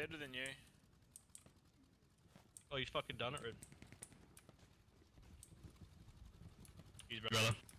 better than you. Oh, he's fucking done it, Red. He's brother.